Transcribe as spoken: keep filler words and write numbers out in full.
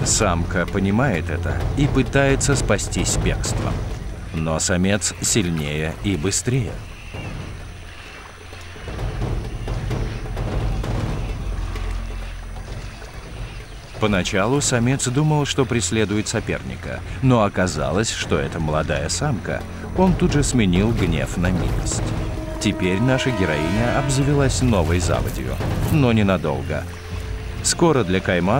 Самка понимает это и пытается спастись бегством. Но самец сильнее и быстрее. Поначалу самец думал, что преследует соперника, но оказалось, что это молодая самка. Он тут же сменил гнев на милость. Теперь наша героиня обзавелась новой заводью, но ненадолго. Скоро для каймана